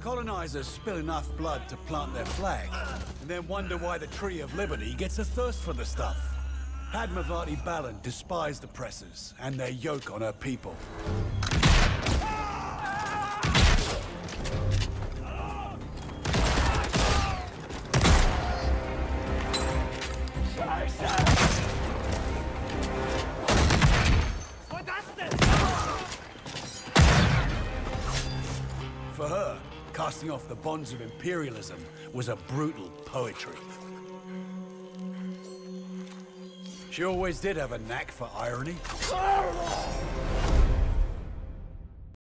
Colonizers spill enough blood to plant their flag, and then wonder why the Tree of Liberty gets a thirst for the stuff. Padmavati Balan despised oppressors and their yoke on her people. For her, casting off the bonds of imperialism was a brutal poetry. She always did have a knack for irony.